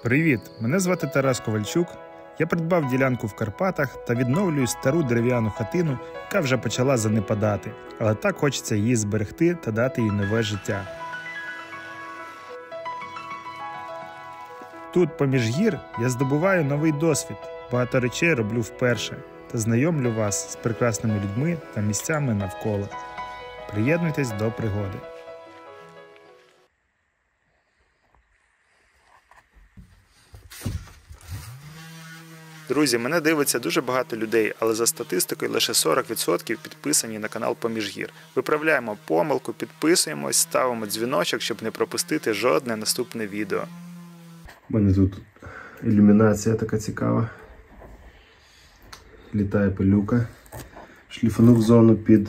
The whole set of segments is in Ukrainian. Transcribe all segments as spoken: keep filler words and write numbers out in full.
Привіт! Мене звати Тарас Ковальчук. Я придбав ділянку в Карпатах та відновлюю стару дерев'яну хатину, яка вже почала занепадати, але так хочеться її зберегти та дати їй нове життя. Тут, поміж гір, я здобуваю новий досвід, багато речей роблю вперше та знайомлю вас з прекрасними людьми та місцями навколо. Приєднуйтесь до пригоди. Друзі, мене дивиться дуже багато людей, але за статистикою лише сорок відсотків підписані на канал «Поміж гір». Виправляємо помилку, підписуємось, ставимо дзвіночок, щоб не пропустити жодне наступне відео. У мене тут ілюмінація така цікава. Літає пилюка. Шліфанув зону під,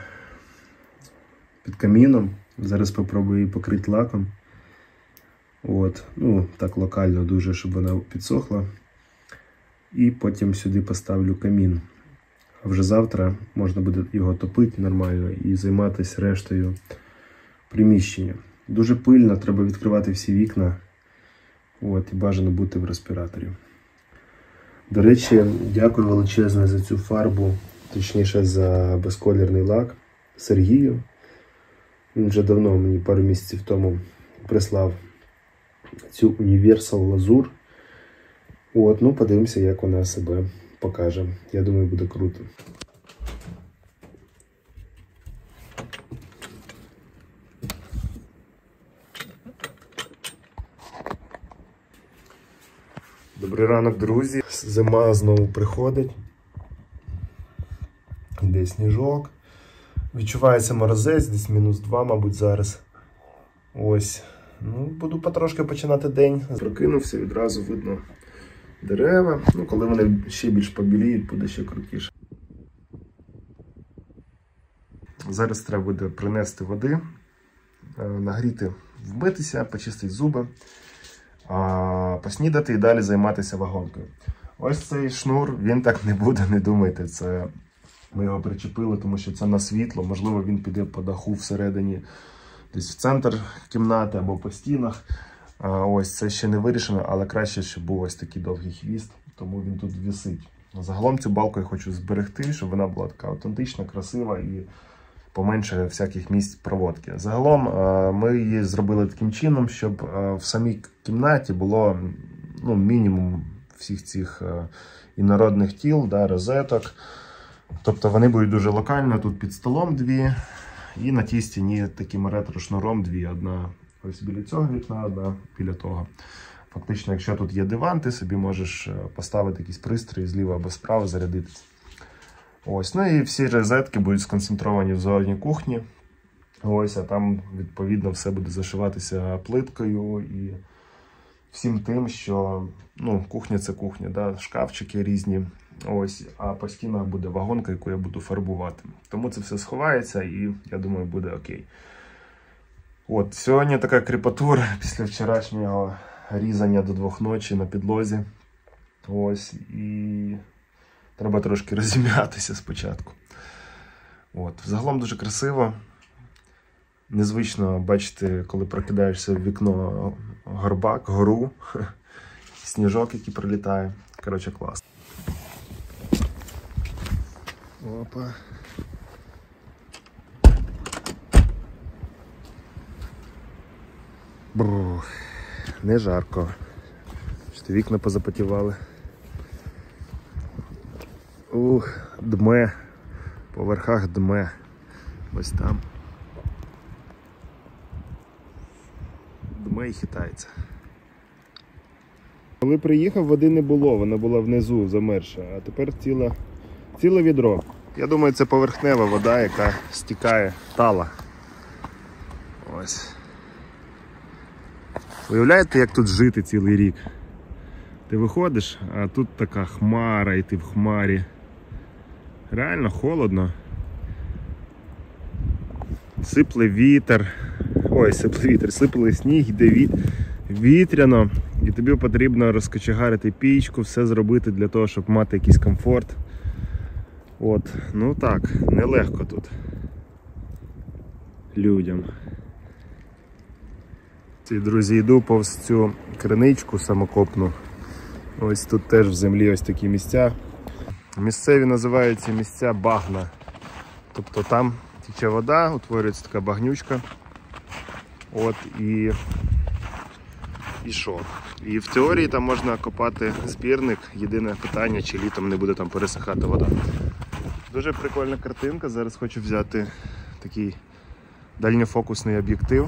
під каміном. Зараз спробую її покрити лаком. От. Ну, так локально дуже, щоб вона підсохла. І потім сюди поставлю камін. А вже завтра можна буде його топити нормально і займатися рештою приміщення. Дуже пильно, треба відкривати всі вікна. От, і бажано бути в респіраторі. До речі, дякую величезне за цю фарбу, точніше за безколірний лак Сергію. Він вже давно мені пару місяців тому прислав цю Universal лазур. От, ну подивимося, як вона себе покаже. Я думаю, буде круто. Добрий ранок, друзі. Зима знову приходить. Йде сніжок. Відчувається морозець, десь мінус два, мабуть, зараз. Ось. Ну, буду потрошки починати день. Прокинувся, відразу видно дерева. Ну, коли вони ще більш побіліють, буде ще крутіше. Зараз треба буде принести води, нагріти, вмитися, почистити зуби, поснідати і далі займатися вагонкою. Ось цей шнур, він так не буде, не думайте. Це ми його причепили, тому що це на світло. Можливо, він піде по даху всередині, десь в центр кімнати або по стінах. Ось це ще не вирішено, але краще, щоб був ось такий довгий хвіст, тому він тут висить. Загалом цю балку я хочу зберегти, щоб вона була така автентична, красива і поменше всяких місць проводки. Загалом ми її зробили таким чином, щоб в самій кімнаті було ну, мінімум всіх цих інородних тіл, да, розеток. Тобто вони будуть дуже локально, тут під столом дві, і на тій стіні таким ретро-шнуром дві. Одна ось біля цього вікна, одна біля того. Фактично, якщо тут є диван, ти собі можеш поставити якийсь пристрій зліва або справа, зарядити. Ось, ну і всі розетки будуть сконцентровані в зовній кухні. Ось, а там, відповідно, все буде зашиватися плиткою і всім тим, що, ну, кухня – це кухня, да? Шкафчики різні. Ось, а по стінах буде вагонка, яку я буду фарбувати. Тому це все сховається і, я думаю, буде окей. От, сьогодні така кріпатура після вчорашнього різання до двох ночі на підлозі. Ось, і треба трошки розім'ятися спочатку. От, загалом дуже красиво. Незвично бачити, коли прокидаєшся в вікно горбак, гору, сніжок, який прилітає. Коротше, класно. Опа. Бух, не жарко. Що вікна позапотівали. Ух, дме. По верхах дме. Ось там. Дме і хитається. Коли приїхав, води не було, вона була внизу замерша, а тепер ціле, ціле відро. Я думаю, це поверхнева вода, яка стікає, тала. Ось. Уявляєте, як тут жити цілий рік? Ти виходиш, а тут така хмара, і ти в хмарі. Реально холодно. Сипле вітер. Ой, сипле вітер, сипле сніг, йде віт... вітряно. І тобі потрібно розкочегарити пічку, все зробити для того, щоб мати якийсь комфорт. От, ну так, нелегко тут людям. Ці, друзі, йду повз цю криничку самокопну. Ось тут теж в землі ось такі місця. Місцеві називають ці місця багна. Тобто там тече вода, утворюється така багнючка. От і... І що? І в теорії там можна копати збірник. Єдине питання, чи літом не буде там пересихати вода. Дуже прикольна картинка. Зараз хочу взяти такий дальньофокусний об'єктив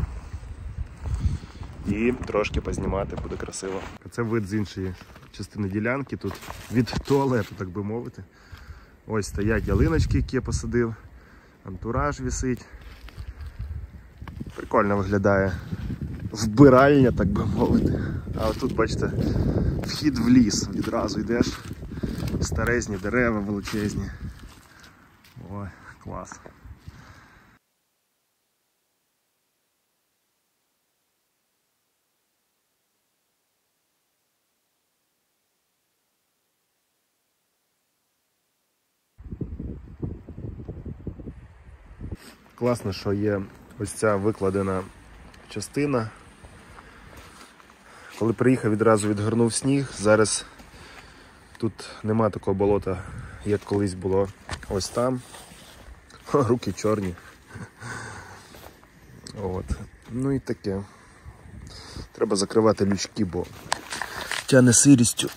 і трошки познімати, буде красиво. Це вид з іншої частини ділянки, тут від туалету, так би мовити. Ось стоять ялиночки, які я посадив, антураж висить. Прикольно виглядає. Вбиральня, так би мовити. А тут, бачите, вхід в ліс. Відразу йдеш. Старезні дерева величезні. Ой, клас. Класно, що є ось ця викладена частина. Коли приїхав, відразу відгорнув сніг. Зараз тут нема такого болота, як колись було ось там. О, руки чорні. От. Ну і таке. Треба закривати лючки, бо тяне сирістю.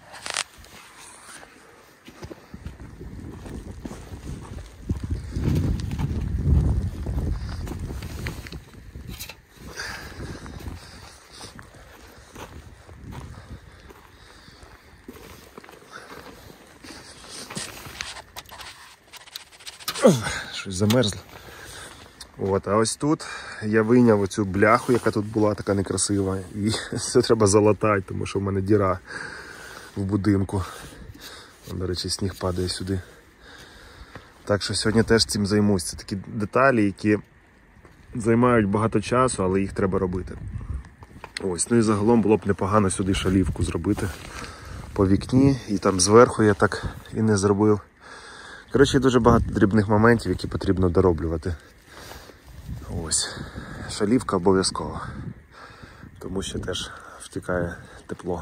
Щось замерзло. От, а ось тут я вийняв оцю бляху, яка тут була така некрасива. І це треба залатати, тому що в мене діра в будинку. До речі, сніг падає сюди. Так що сьогодні теж цим займусь. Це такі деталі, які займають багато часу, але їх треба робити. Ось, ну і загалом було б непогано сюди шалівку зробити по вікні. І там зверху я так і не зробив. Коротше, дуже багато дрібних моментів, які потрібно дороблювати. Ось. Шалівка обов'язково. Тому що теж втікає тепло.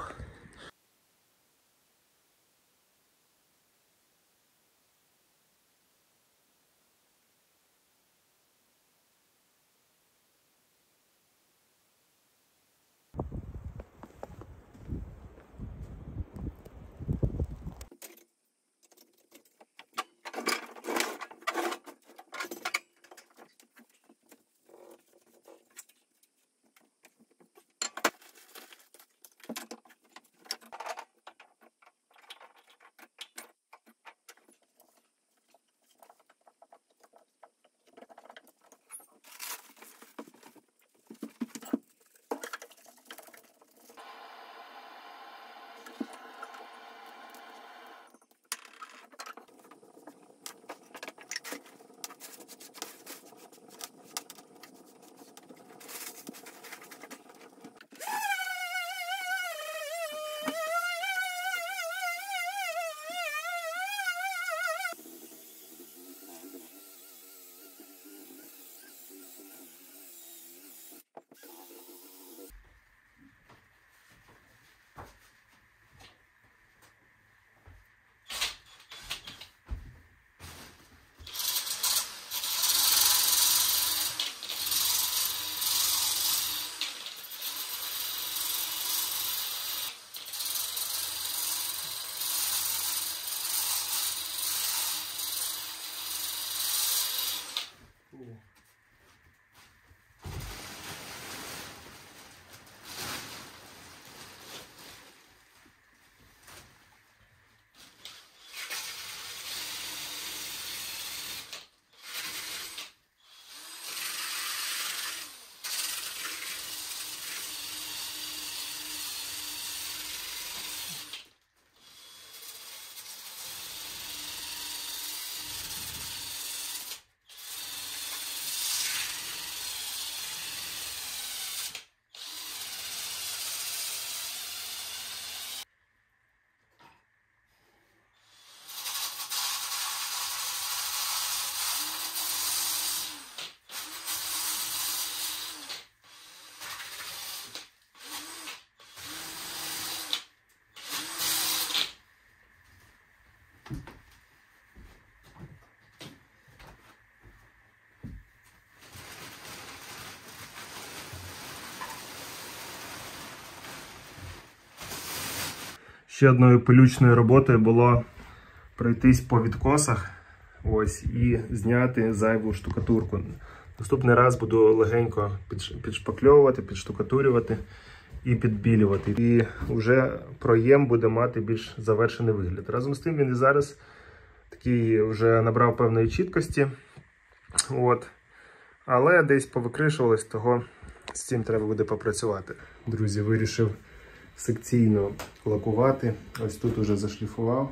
Ще одною пилючною роботою було пройтись по відкосах ось, і зняти зайву штукатурку. Наступний раз буду легенько підшпакльовувати, підштукатурювати і підбілювати. І вже проєм буде мати більш завершений вигляд. Разом з тим він і зараз такий вже набрав певної чіткості. От. Але десь повикришувалось, того з цим треба буде попрацювати. Друзі, вирішив секційно лакувати. Ось тут уже зашліфував.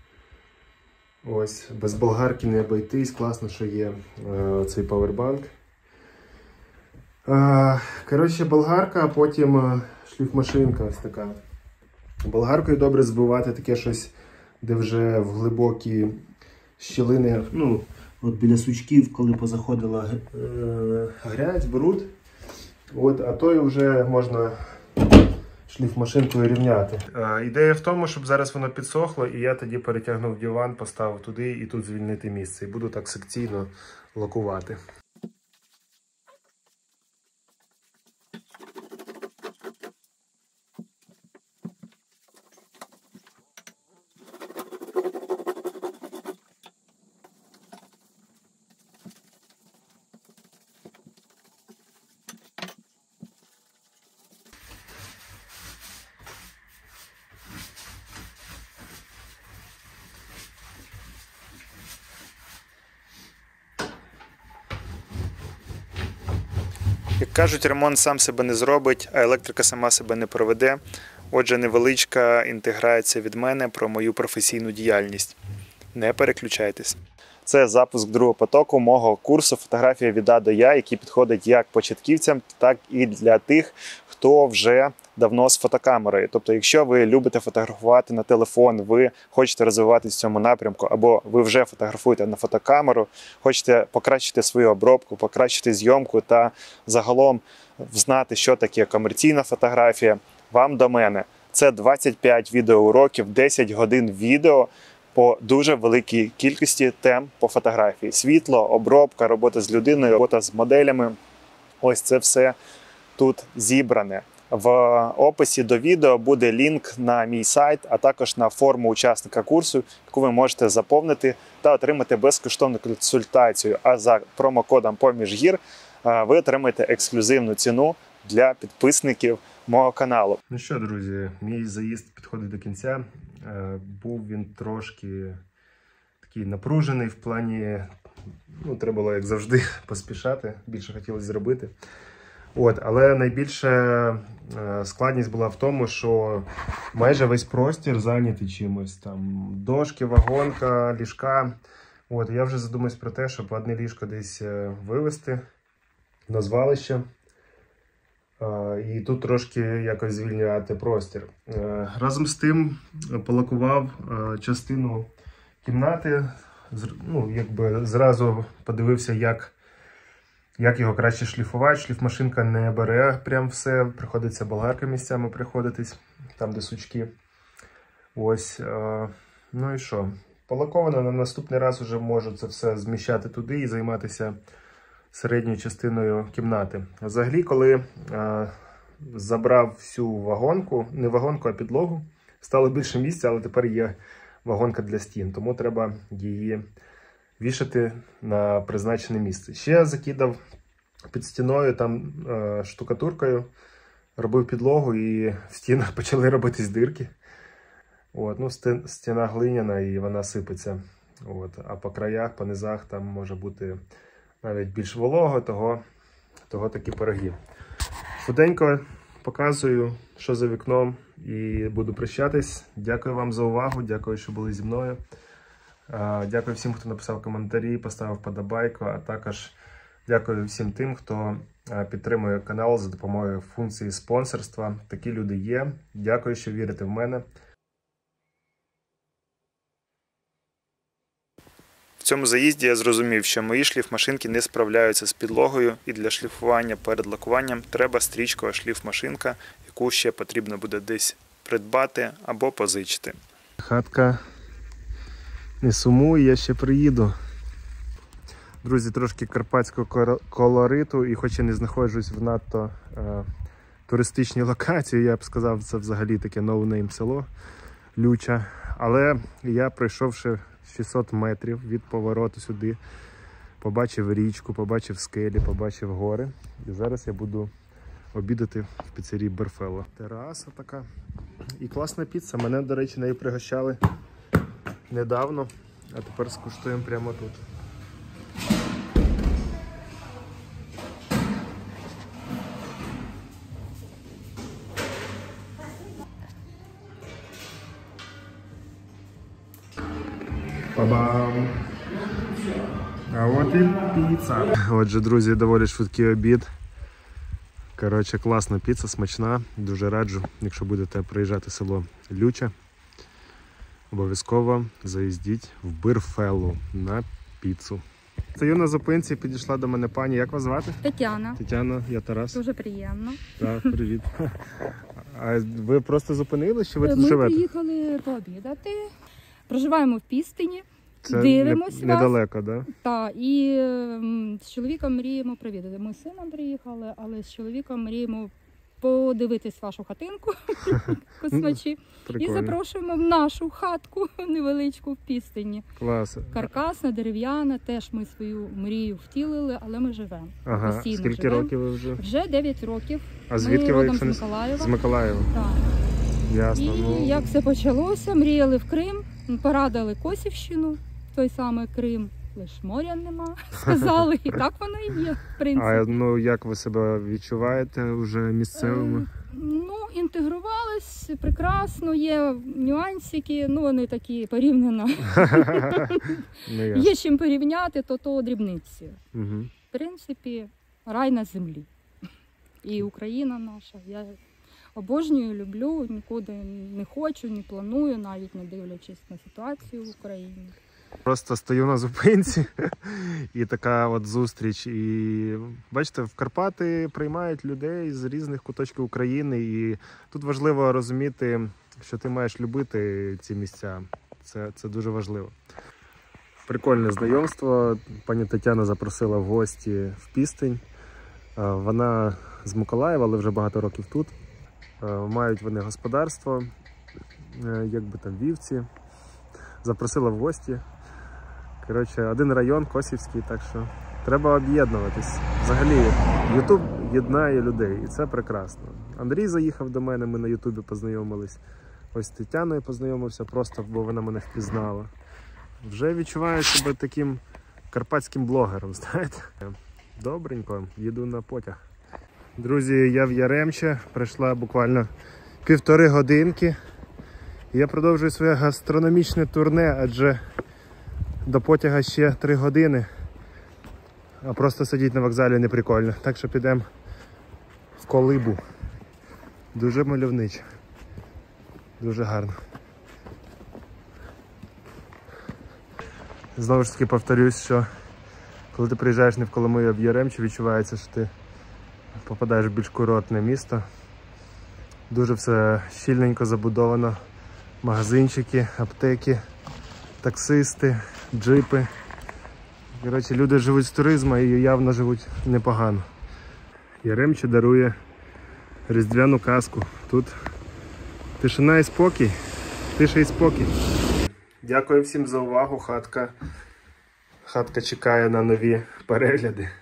Ось, без болгарки не обійтись. Класно, що є е, цей павербанк. Е, коротше, болгарка, а потім е, шліфмашинка ось така. Болгаркою добре збивати таке щось, де вже в глибокі щілини, ну, от біля сучків, коли позаходила е, грязь, бруд. От, а то і вже можна шліфмашинкою рівняти. Е, ідея в тому, щоб зараз воно підсохло, і я тоді перетягнув диван, поставив туди і тут звільнити місце. І буду так секційно лакувати. Як кажуть, ремонт сам себе не зробить, а електрика сама себе не проведе. Отже, невеличка інтеграція від мене про мою професійну діяльність. Не переключайтесь. Це запуск другого потоку мого курсу «Фотографія від А до Я», який підходить як початківцям, так і для тих, хто вже давно з фотокамерою. Тобто, якщо ви любите фотографувати на телефон, ви хочете розвиватися в цьому напрямку, або ви вже фотографуєте на фотокамеру, хочете покращити свою обробку, покращити зйомку та загалом знати, що таке комерційна фотографія, вам до мене. Це двадцять п'ять відеоуроків, десять годин відео по дуже великій кількості тем по фотографії. Світло, обробка, робота з людиною, робота з моделями. Ось це все тут зібране. В описі до відео буде лінк на мій сайт, а також на форму учасника курсу, яку ви можете заповнити та отримати безкоштовну консультацію. А за промокодом «Поміжгір» ви отримаєте ексклюзивну ціну для підписників мого каналу. Ну що, друзі, мій заїзд підходить до кінця. Був він трошки такий напружений в плані, ну, треба було, як завжди, поспішати, більше хотілося зробити. От, але найбільша складність була в тому, що майже весь простір зайнятий чимось. Там дошки, вагонка, ліжка. От, я вже задумався про те, щоб одне ліжко десь вивезти на звалище. І тут трошки якось звільняти простір. Разом з тим полакував частину кімнати. Ну, якби зразу подивився, як Як його краще шліфувати. Шліфмашинка не бере прям все, приходиться болгарка місцями приходитись, там де сучки. Ось, е, ну і що. Полаковано, на наступний раз вже можу це все зміщати туди і займатися середньою частиною кімнати. Взагалі, коли е, забрав всю вагонку, не вагонку, а підлогу, стало більше місця, але тепер є вагонка для стін, тому треба її вішати на призначене місце. Ще закидав під стіною там е, штукатуркою, робив підлогу і в стінах почали робитись дирки. От, ну, стіна глиняна і вона сипеться. От, а по краях, по низах там може бути навіть більш волого, того, того такі пироги. Швиденько показую, що за вікном, і буду прощатись. Дякую вам за увагу, дякую, що були зі мною. Дякую всім, хто написав коментарі, поставив подобайку, а також дякую всім тим, хто підтримує канал за допомогою функції спонсорства. Такі люди є. Дякую, що вірите в мене. В цьому заїзді я зрозумів, що мої шліфмашинки не справляються з підлогою, і для шліфування перед лакуванням треба стрічкова шліфмашинка, яку ще потрібно буде десь придбати або позичити. Хатка не сумуй, я ще приїду. Друзі, трошки карпатського колориту, і хоч я не знаходжусь в надто е, туристичній локації, я б сказав, це взагалі таке ноунейм село. Люча. Але я, пройшовши шістсот метрів від повороту сюди, побачив річку, побачив скелі, побачив гори. І зараз я буду обідати в піцерії Берфелло. Тераса така. І класна піца. Мене, до речі, нею пригощали недавно, а тепер скуштуємо прямо тут. Па-бам! А от і піца. Отже, друзі, доволі швидкий обід. Коротше, класна піца, смачна. Дуже раджу, якщо будете приїжджати в село Люча, обов'язково заїздіть в Берфелло на піцу. Стою на зупинці, підійшла до мене пані. Як вас звати? Тетяна. Тетяна, я Тарас. Дуже приємно. Так, привіт. А ви просто зупинились, чи ви тут Ми живете? Ми приїхали пообідати. Проживаємо в Пістині. Це Дивимось не, вас. недалеко, так? Да? Так, і м, з чоловіком мріємо привідати. Ми з сином приїхали, але з чоловіком мріємо подивитись вашу хатинку космачі. І запрошуємо в нашу хатку невеличку в Пістині. Клас. Каркасна, дерев'яна, теж ми свою мрію втілили, але ми живемо. Ага. Постійно Скільки живемо. років ви вже? Вже дев'ять років. А звідки ми ви? родом з Не... Миколаєва. З Миколаєва. Так. Ясно. І ну... як все почалося, мріяли в Крим, порадили Косівщину, той самий Крим, лиш моря нема, сказали, і так воно і є, в принципі. А ну як ви себе відчуваєте вже місцевими? Е, ну, інтегрувались прекрасно, є нюансики, ну вони такі порівняно. Є з чим порівняти, то то дрібниці. В принципі, рай на землі. І Україна наша. Я обожнюю, люблю, нікуди не хочу, не планую, навіть не дивлячись на ситуацію в Україні. Просто стою на зупинці і така от зустріч. І бачите, в Карпати приймають людей з різних куточків України. І тут важливо розуміти, що ти маєш любити ці місця. Це, це дуже важливо. Прикольне знайомство. Пані Тетяна запросила в гості в Пістинь. Вона з Миколаєва, але вже багато років тут. Мають вони господарство, якби там вівці. Запросила в гості. Коротше, один район Косівський, так що треба об'єднуватись. Взагалі, Ютуб єднає людей, і це прекрасно. Андрій заїхав до мене, ми на Ютубі познайомились. Ось з Тетяною познайомився, просто, бо вона мене впізнала. Вже відчуваю себе таким карпатським блогером, знаєте. Добренько, їду на потяг. Друзі, я в Яремче, пройшла буквально півтори годинки. Я продовжую своє гастрономічне турне, адже до потяга ще три години. А просто сидіти на вокзалі не прикольно. Так що підемо в Колибу. Дуже мальовничо. Дуже гарно. Знову ж таки повторюсь, що коли ти приїжджаєш не в Коломию, а в Яремче, відчувається, що ти попадаєш в більш курортне місто. Дуже все щільненько забудовано. Магазинчики, аптеки, таксисти, джипи. Коротше, люди живуть з туризму і явно живуть непогано. Яремче дарує різдвяну казку. Тут тишина і спокій. Тиша і спокій. Дякую всім за увагу. Хатка, хатка чекає на нові перегляди.